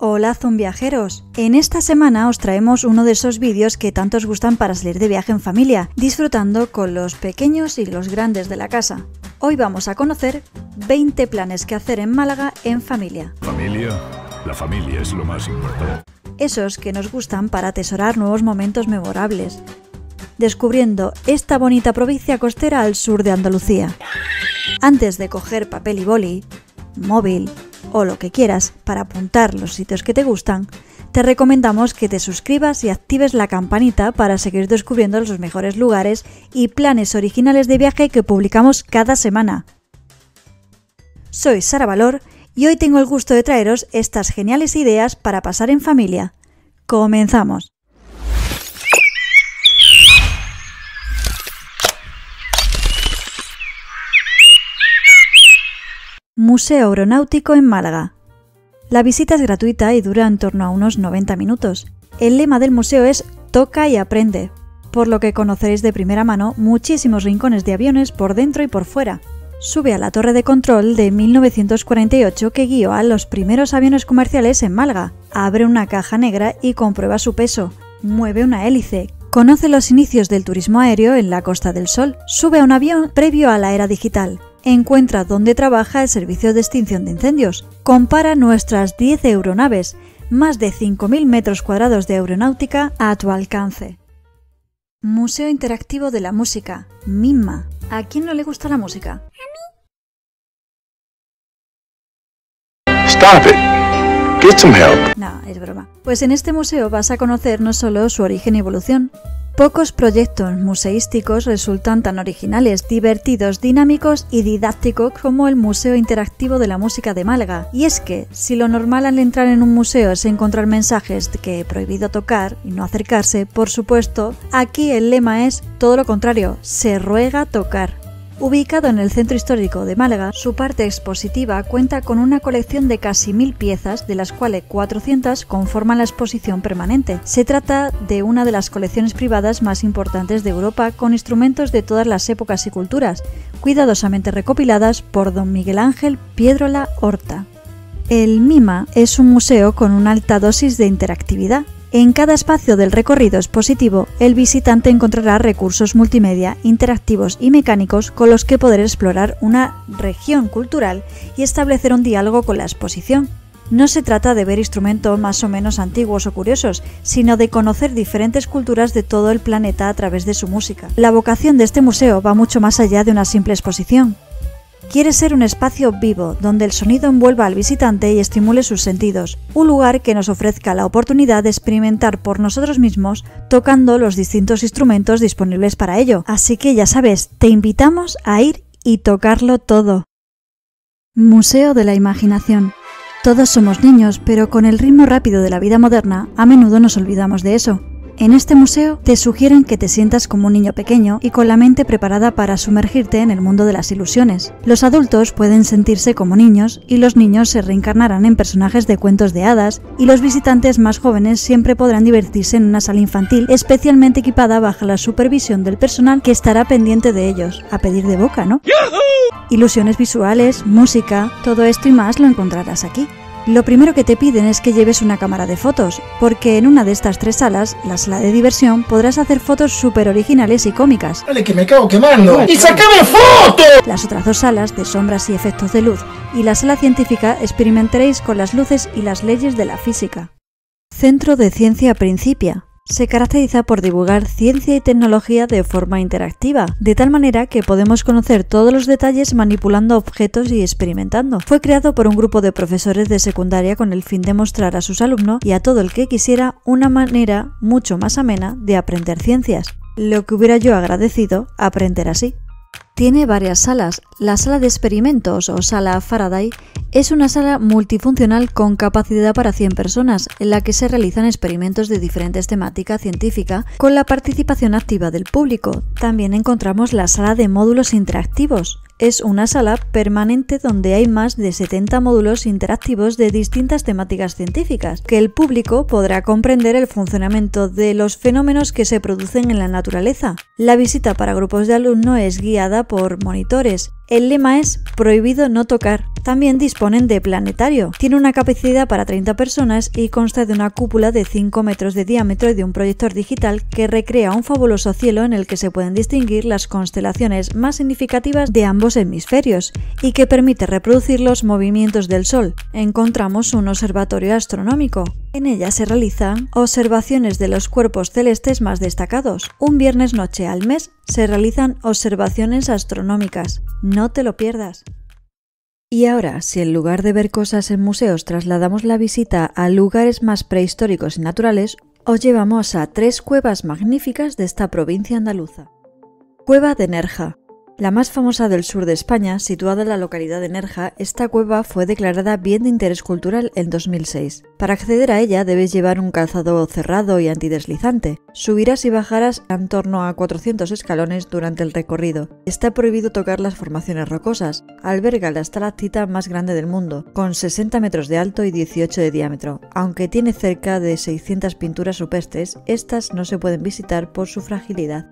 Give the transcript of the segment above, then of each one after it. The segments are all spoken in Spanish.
Hola zumviajeros, en esta semana os traemos uno de esos vídeos que tanto os gustan para salir de viaje en familia, disfrutando con los pequeños y los grandes de la casa. Hoy vamos a conocer 20 planes que hacer en Málaga en familia. La familia es lo más importante. Esos que nos gustan para atesorar nuevos momentos memorables, descubriendo esta bonita provincia costera al sur de Andalucía. Antes de coger papel y boli, móvil o lo que quieras para apuntar los sitios que te gustan, te recomendamos que te suscribas y actives la campanita para seguir descubriendo los mejores lugares y planes originales de viaje que publicamos cada semana. Soy Sara Valor y hoy tengo el gusto de traeros estas geniales ideas para pasar en familia. ¡Comenzamos! Museo Aeronáutico en Málaga. La visita es gratuita y dura en torno a unos 90 minutos. El lema del museo es "Toca y aprende", por lo que conoceréis de primera mano muchísimos rincones de aviones por dentro y por fuera. Sube a la torre de control de 1948 que guió a los primeros aviones comerciales en Málaga. Abre una caja negra y comprueba su peso. Mueve una hélice. Conoce los inicios del turismo aéreo en la Costa del Sol. Sube a un avión previo a la era digital. Encuentra dónde trabaja el servicio de extinción de incendios. Compara nuestras 10 aeronaves, más de 5.000 metros cuadrados de aeronáutica a tu alcance. Museo Interactivo de la Música, MIMA. ¿A quién no le gusta la música? Stop it. Get some help. No, es broma. Pues en este museo vas a conocer no solo su origen y evolución. Pocos proyectos museísticos resultan tan originales, divertidos, dinámicos y didácticos como el Museo Interactivo de la Música de Málaga. Y es que, si lo normal al entrar en un museo es encontrar mensajes de que prohibido tocar y no acercarse, por supuesto, aquí el lema es todo lo contrario, se ruega tocar. Ubicado en el centro histórico de Málaga, su parte expositiva cuenta con una colección de casi 1000 piezas, de las cuales 400 conforman la exposición permanente. Se trata de una de las colecciones privadas más importantes de Europa, con instrumentos de todas las épocas y culturas, cuidadosamente recopiladas por don Miguel Ángel Piedrola Horta. El MIMA es un museo con una alta dosis de interactividad. En cada espacio del recorrido expositivo, el visitante encontrará recursos multimedia, interactivos y mecánicos con los que poder explorar una región cultural y establecer un diálogo con la exposición. No se trata de ver instrumentos más o menos antiguos o curiosos, sino de conocer diferentes culturas de todo el planeta a través de su música. La vocación de este museo va mucho más allá de una simple exposición. Quiere ser un espacio vivo, donde el sonido envuelva al visitante y estimule sus sentidos, un lugar que nos ofrezca la oportunidad de experimentar por nosotros mismos tocando los distintos instrumentos disponibles para ello. Así que ya sabes, te invitamos a ir y tocarlo todo. Museo de la Imaginación. Todos somos niños, pero con el ritmo rápido de la vida moderna, a menudo nos olvidamos de eso. En este museo te sugieren que te sientas como un niño pequeño y con la mente preparada para sumergirte en el mundo de las ilusiones. Los adultos pueden sentirse como niños y los niños se reencarnarán en personajes de cuentos de hadas y los visitantes más jóvenes siempre podrán divertirse en una sala infantil especialmente equipada bajo la supervisión del personal que estará pendiente de ellos, a pedir de boca, ¿no? ¡Yahoo! Ilusiones visuales, música, todo esto y más lo encontrarás aquí. Lo primero que te piden es que lleves una cámara de fotos, porque en una de estas 3 salas, la sala de diversión, podrás hacer fotos súper originales y cómicas. ¡Vale, que me cago quemando! ¡Y sácame fotos! Las otras 2 salas, de sombras y efectos de luz, y la sala científica, experimentaréis con las luces y las leyes de la física. Centro de Ciencia Principia. Se caracteriza por divulgar ciencia y tecnología de forma interactiva, de tal manera que podemos conocer todos los detalles manipulando objetos y experimentando. Fue creado por un grupo de profesores de secundaria con el fin de mostrar a sus alumnos y a todo el que quisiera una manera mucho más amena de aprender ciencias. Lo que hubiera yo agradecido aprender así. Tiene varias salas. La sala de experimentos o sala Faraday es una sala multifuncional con capacidad para 100 personas, en la que se realizan experimentos de diferentes temáticas científicas con la participación activa del público. También encontramos la sala de módulos interactivos. Es una sala permanente donde hay más de 70 módulos interactivos de distintas temáticas científicas, que el público podrá comprender el funcionamiento de los fenómenos que se producen en la naturaleza. La visita para grupos de alumnos es guiada por monitores El lema es "Prohibido no tocar". También disponen de planetario. Tiene una capacidad para 30 personas y consta de una cúpula de 5 metros de diámetro y de un proyector digital que recrea un fabuloso cielo en el que se pueden distinguir las constelaciones más significativas de ambos hemisferios y que permite reproducir los movimientos del Sol. Encontramos un observatorio astronómico. En ella se realizan observaciones de los cuerpos celestes más destacados. Un viernes noche al mes se realizan observaciones astronómicas. No te lo pierdas. Y ahora, si en lugar de ver cosas en museos trasladamos la visita a lugares más prehistóricos y naturales, os llevamos a 3 cuevas magníficas de esta provincia andaluza. Cueva de Nerja. La más famosa del sur de España, situada en la localidad de Nerja, esta cueva fue declarada Bien de Interés Cultural en 2006. Para acceder a ella debes llevar un calzado cerrado y antideslizante. Subirás y bajarás en torno a 400 escalones durante el recorrido. Está prohibido tocar las formaciones rocosas. Alberga la estalactita más grande del mundo, con 60 metros de alto y 18 de diámetro. Aunque tiene cerca de 600 pinturas rupestres, estas no se pueden visitar por su fragilidad.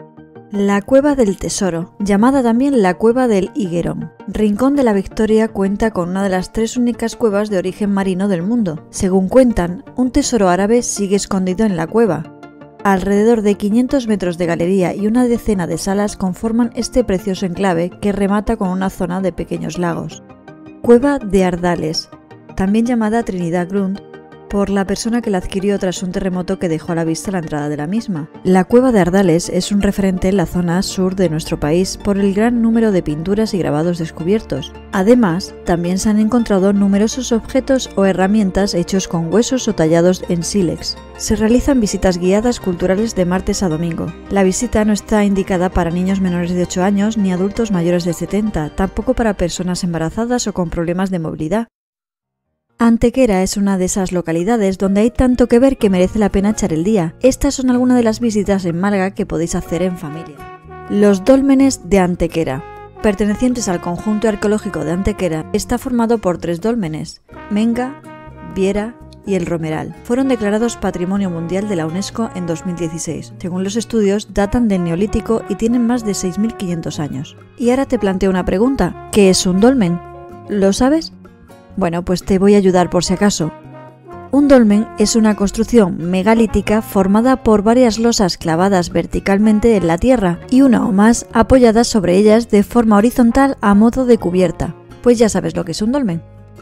La Cueva del Tesoro, llamada también la Cueva del Higuerón. Rincón de la Victoria cuenta con una de las 3 únicas cuevas de origen marino del mundo. Según cuentan, un tesoro árabe sigue escondido en la cueva. Alrededor de 500 metros de galería y una decena de salas conforman este precioso enclave que remata con una zona de pequeños lagos. Cueva de Ardales, también llamada Trinidad Grund, por la persona que la adquirió tras un terremoto que dejó a la vista la entrada de la misma. La Cueva de Ardales es un referente en la zona sur de nuestro país por el gran número de pinturas y grabados descubiertos. Además, también se han encontrado numerosos objetos o herramientas hechos con huesos o tallados en sílex. Se realizan visitas guiadas culturales de martes a domingo. La visita no está indicada para niños menores de 8 años ni adultos mayores de 70, tampoco para personas embarazadas o con problemas de movilidad. Antequera es una de esas localidades donde hay tanto que ver que merece la pena echar el día. Estas son algunas de las visitas en Málaga que podéis hacer en familia. Los dólmenes de Antequera. Pertenecientes al conjunto arqueológico de Antequera, está formado por 3 dólmenes: Menga, Viera y El Romeral. Fueron declarados Patrimonio Mundial de la UNESCO en 2016. Según los estudios, datan del Neolítico y tienen más de 6.500 años. Y ahora te planteo una pregunta. ¿Qué es un dolmen? ¿Lo sabes? Bueno, pues te voy a ayudar por si acaso. Un dolmen es una construcción megalítica formada por varias losas clavadas verticalmente en la tierra y una o más apoyadas sobre ellas de forma horizontal a modo de cubierta. Pues ya sabes lo que es un dolmen.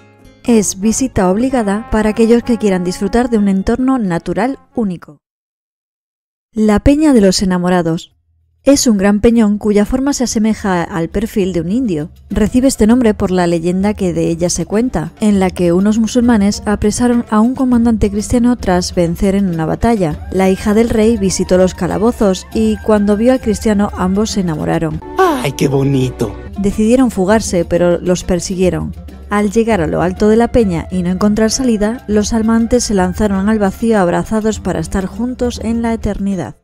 Es visita obligada para aquellos que quieran disfrutar de un entorno natural único. La Peña de los Enamorados. Es un gran peñón cuya forma se asemeja al perfil de un indio. Recibe este nombre por la leyenda que de ella se cuenta, en la que unos musulmanes apresaron a un comandante cristiano tras vencer en una batalla. La hija del rey visitó los calabozos y cuando vio al cristiano ambos se enamoraron. ¡Ay, qué bonito! Decidieron fugarse, pero los persiguieron. Al llegar a lo alto de la peña y no encontrar salida, los amantes se lanzaron al vacío abrazados para estar juntos en la eternidad.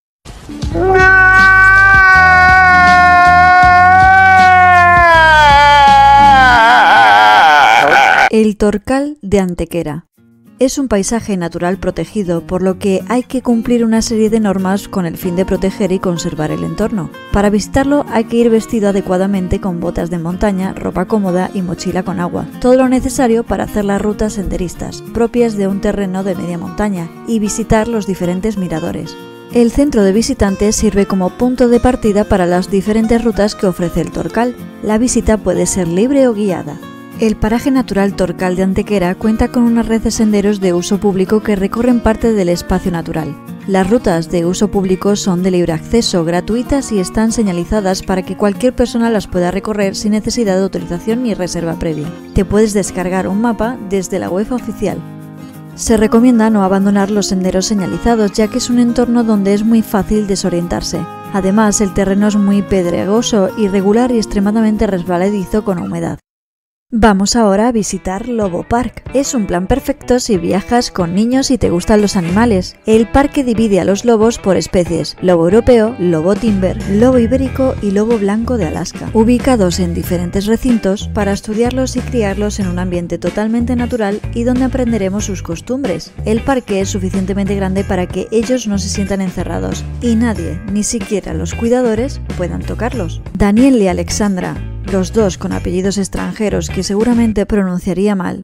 El Torcal de Antequera. Es un paisaje natural protegido, por lo que hay que cumplir una serie de normas con el fin de proteger y conservar el entorno. Para visitarlo hay que ir vestido adecuadamente con botas de montaña, ropa cómoda y mochila con agua. Todo lo necesario para hacer las rutas senderistas, propias de un terreno de media montaña, y visitar los diferentes miradores. El centro de visitantes sirve como punto de partida para las diferentes rutas que ofrece el Torcal. La visita puede ser libre o guiada. El paraje natural Torcal de Antequera cuenta con una red de senderos de uso público que recorren parte del espacio natural. Las rutas de uso público son de libre acceso, gratuitas y están señalizadas para que cualquier persona las pueda recorrer sin necesidad de autorización ni reserva previa. Te puedes descargar un mapa desde la web oficial. Se recomienda no abandonar los senderos señalizados, ya que es un entorno donde es muy fácil desorientarse. Además, el terreno es muy pedregoso, irregular y extremadamente resbaladizo con humedad. Vamos ahora a visitar Lobo Park. Es un plan perfecto si viajas con niños y te gustan los animales. El parque divide a los lobos por especies: lobo europeo, lobo timber, lobo ibérico y lobo blanco de Alaska, ubicados en diferentes recintos para estudiarlos y criarlos en un ambiente totalmente natural y donde aprenderemos sus costumbres. El parque es suficientemente grande para que ellos no se sientan encerrados y nadie, ni siquiera los cuidadores, puedan tocarlos. Daniel y Alexandra, los dos con apellidos extranjeros que seguramente pronunciaría mal.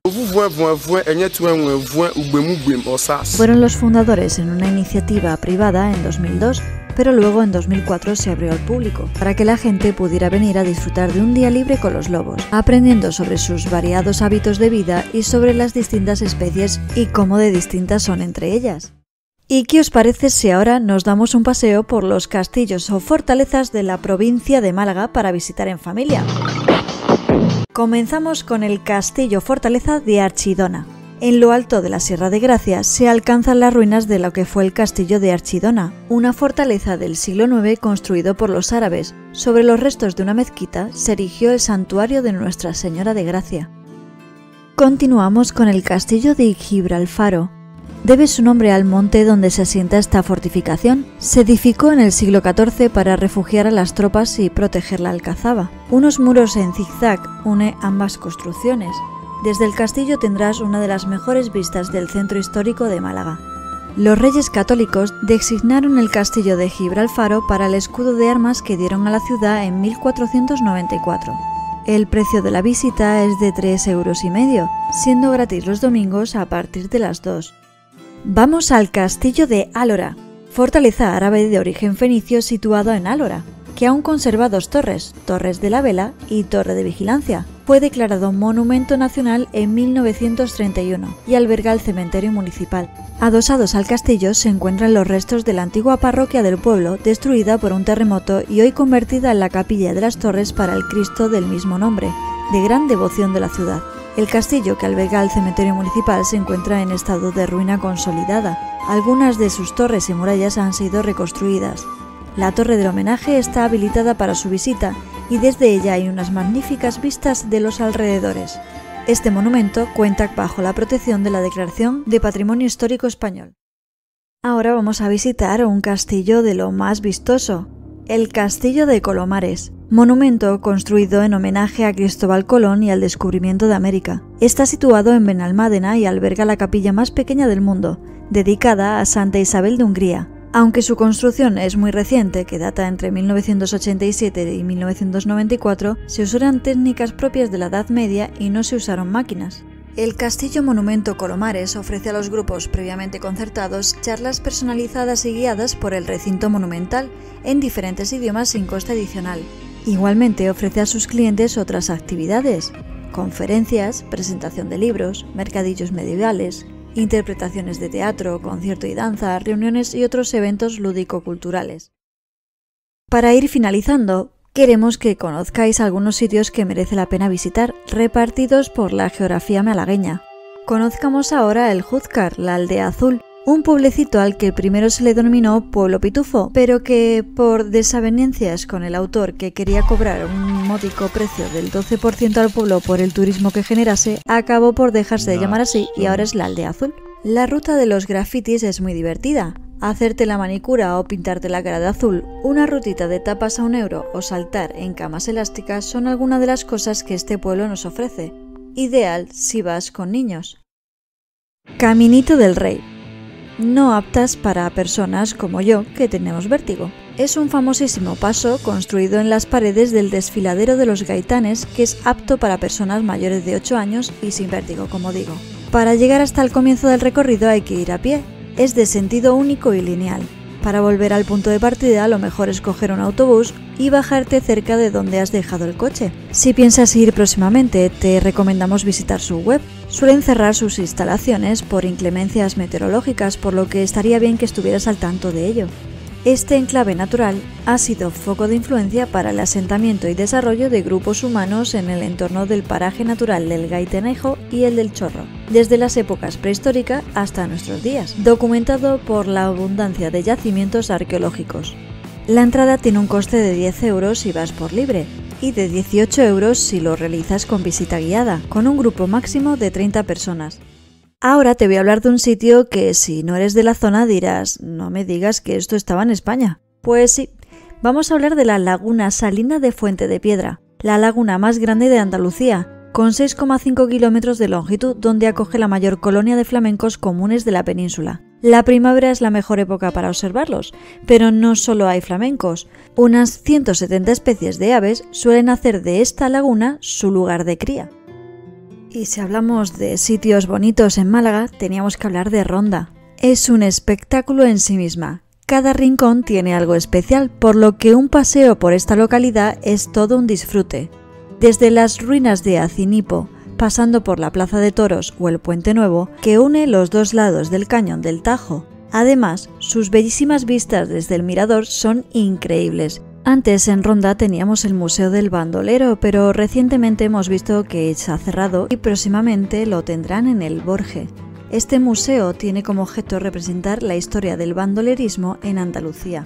Fueron los fundadores en una iniciativa privada en 2002, pero luego en 2004 se abrió al público, para que la gente pudiera venir a disfrutar de un día libre con los lobos, aprendiendo sobre sus variados hábitos de vida y sobre las distintas especies y cómo de distintas son entre ellas. ¿Y qué os parece si ahora nos damos un paseo por los castillos o fortalezas de la provincia de Málaga para visitar en familia? Comenzamos con el Castillo Fortaleza de Archidona. En lo alto de la Sierra de Gracia se alcanzan las ruinas de lo que fue el castillo de Archidona, una fortaleza del siglo IX construido por los árabes. Sobre los restos de una mezquita se erigió el santuario de Nuestra Señora de Gracia. Continuamos con el castillo de Gibralfaro. Debe su nombre al monte donde se asienta esta fortificación. Se edificó en el siglo XIV para refugiar a las tropas y proteger la alcazaba. Unos muros en zigzag une ambas construcciones. Desde el castillo tendrás una de las mejores vistas del centro histórico de Málaga. Los reyes católicos designaron el castillo de Gibralfaro para el escudo de armas que dieron a la ciudad en 1494. El precio de la visita es de 3,5 €, siendo gratis los domingos a partir de las 2. Vamos al castillo de Álora, fortaleza árabe de origen fenicio situado en Álora, que aún conserva dos torres, Torres de la Vela y Torre de Vigilancia. Fue declarado Monumento Nacional en 1931 y alberga el cementerio municipal. Adosados al castillo se encuentran los restos de la antigua parroquia del pueblo, destruida por un terremoto y hoy convertida en la capilla de las Torres para el Cristo del mismo nombre, de gran devoción de la ciudad. El castillo que alberga el cementerio municipal se encuentra en estado de ruina consolidada. Algunas de sus torres y murallas han sido reconstruidas. La torre del homenaje está habilitada para su visita y desde ella hay unas magníficas vistas de los alrededores. Este monumento cuenta bajo la protección de la Declaración de Patrimonio Histórico Español. Ahora vamos a visitar un castillo de lo más vistoso, el Castillo de Colomares, monumento construido en homenaje a Cristóbal Colón y al descubrimiento de América. Está situado en Benalmádena y alberga la capilla más pequeña del mundo, dedicada a Santa Isabel de Hungría. Aunque su construcción es muy reciente, que data entre 1987 y 1994, se usaron técnicas propias de la Edad Media y no se usaron máquinas. El Castillo Monumento Colomares ofrece a los grupos previamente concertados charlas personalizadas y guiadas por el recinto monumental en diferentes idiomas sin coste adicional. Igualmente ofrece a sus clientes otras actividades: conferencias, presentación de libros, mercadillos medievales, interpretaciones de teatro, concierto y danza, reuniones y otros eventos lúdico-culturales. Para ir finalizando, queremos que conozcáis algunos sitios que merece la pena visitar, repartidos por la geografía malagueña. Conozcamos ahora el Júzcar, la Aldea Azul, un pueblecito al que primero se le denominó Pueblo Pitufo, pero que por desavenencias con el autor, que quería cobrar un módico precio del 12% al pueblo por el turismo que generase, acabó por dejarse de llamar así y ahora es la Aldea Azul. La ruta de los grafitis es muy divertida. Hacerte la manicura o pintarte la cara de azul, una rutita de tapas a €1 o saltar en camas elásticas son algunas de las cosas que este pueblo nos ofrece. Ideal si vas con niños. Caminito del Rey. No aptas para personas como yo que tenemos vértigo. Es un famosísimo paso construido en las paredes del desfiladero de los Gaitanes que es apto para personas mayores de 8 años y sin vértigo, como digo. Para llegar hasta el comienzo del recorrido hay que ir a pie. Es de sentido único y lineal. Para volver al punto de partida lo mejor es coger un autobús y bajarte cerca de donde has dejado el coche. Si piensas ir próximamente, te recomendamos visitar su web. Suelen cerrar sus instalaciones por inclemencias meteorológicas, por lo que estaría bien que estuvieras al tanto de ello. Este enclave natural ha sido foco de influencia para el asentamiento y desarrollo de grupos humanos en el entorno del paraje natural del Gaitanejo y el del Chorro, desde las épocas prehistóricas hasta nuestros días, documentado por la abundancia de yacimientos arqueológicos. La entrada tiene un coste de 10 € si vas por libre y de 18 € si lo realizas con visita guiada, con un grupo máximo de 30 personas. Ahora te voy a hablar de un sitio que si no eres de la zona dirás, no me digas que esto estaba en España. Pues sí, vamos a hablar de la Laguna Salina de Fuente de Piedra, la laguna más grande de Andalucía, con 6,5 kilómetros de longitud, donde acoge la mayor colonia de flamencos comunes de la península. La primavera es la mejor época para observarlos, pero no solo hay flamencos. Unas 170 especies de aves suelen hacer de esta laguna su lugar de cría. Y si hablamos de sitios bonitos en Málaga, teníamos que hablar de Ronda. Es un espectáculo en sí misma. Cada rincón tiene algo especial, por lo que un paseo por esta localidad es todo un disfrute. Desde las ruinas de Acinipo, pasando por la Plaza de Toros o el Puente Nuevo, que une los dos lados del cañón del Tajo. Además, sus bellísimas vistas desde el mirador son increíbles. Antes en Ronda teníamos el Museo del Bandolero, pero recientemente hemos visto que se ha cerrado y próximamente lo tendrán en el Borge. Este museo tiene como objeto representar la historia del bandolerismo en Andalucía.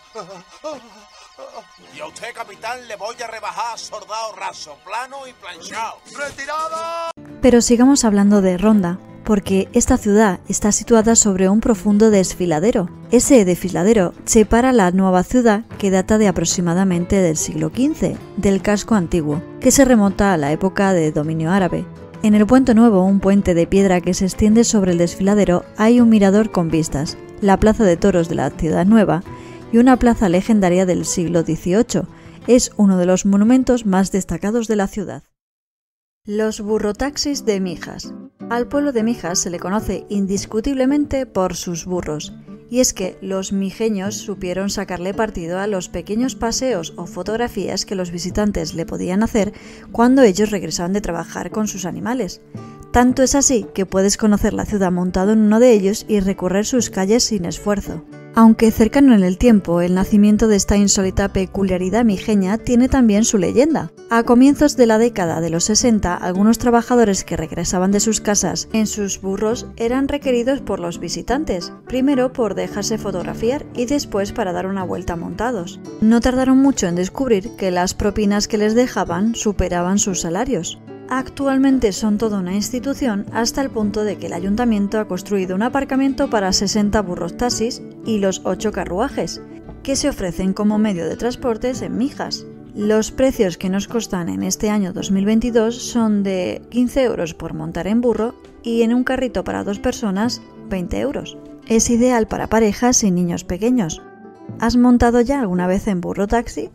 Y a usted, capitán, le voy a rebajar soldado raso, plano y planchado. ¡Retirada! Pero sigamos hablando de Ronda, porque esta ciudad está situada sobre un profundo desfiladero. Ese desfiladero separa la nueva ciudad, que data de aproximadamente del siglo XV, del casco antiguo, que se remonta a la época de dominio árabe. En el Puente Nuevo, un puente de piedra que se extiende sobre el desfiladero, hay un mirador con vistas, la Plaza de Toros de la Ciudad Nueva, y una plaza legendaria del siglo XVIII. Es uno de los monumentos más destacados de la ciudad. Los burrotaxis de Mijas. Al pueblo de Mijas se le conoce indiscutiblemente por sus burros, y es que los mijeños supieron sacarle partido a los pequeños paseos o fotografías que los visitantes le podían hacer cuando ellos regresaban de trabajar con sus animales. Tanto es así que puedes conocer la ciudad montado en uno de ellos y recorrer sus calles sin esfuerzo. Aunque cercano en el tiempo, el nacimiento de esta insólita peculiaridad mijeña tiene también su leyenda. A comienzos de la década de los 60, algunos trabajadores que regresaban de sus casas en sus burros eran requeridos por los visitantes, primero por dejarse fotografiar y después para dar una vuelta montados. No tardaron mucho en descubrir que las propinas que les dejaban superaban sus salarios. Actualmente son toda una institución hasta el punto de que el ayuntamiento ha construido un aparcamiento para 60 burros taxis y los 8 carruajes, que se ofrecen como medio de transportes en Mijas. Los precios que nos costan en este año 2022 son de 15 euros por montar en burro y en un carrito para 2 personas 20 euros. Es ideal para parejas y niños pequeños. ¿Has montado ya alguna vez en burro taxi?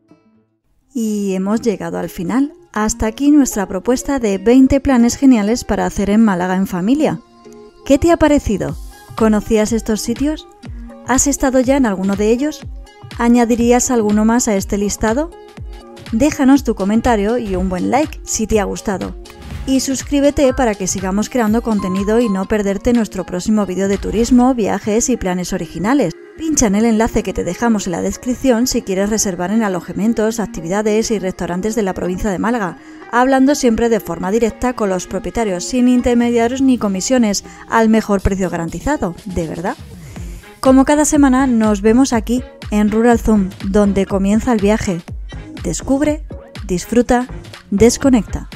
Y hemos llegado al final. Hasta aquí nuestra propuesta de 20 planes geniales para hacer en Málaga en familia. ¿Qué te ha parecido? ¿Conocías estos sitios? ¿Has estado ya en alguno de ellos? ¿Añadirías alguno más a este listado? Déjanos tu comentario y un buen like si te ha gustado. Y suscríbete para que sigamos creando contenido y no perderte nuestro próximo vídeo de turismo, viajes y planes originales. Pincha en el enlace que te dejamos en la descripción si quieres reservar en alojamientos, actividades y restaurantes de la provincia de Málaga, hablando siempre de forma directa con los propietarios, sin intermediarios ni comisiones, al mejor precio garantizado, de verdad. Como cada semana nos vemos aquí en Rural Zoom, donde comienza el viaje. Descubre, disfruta, desconecta.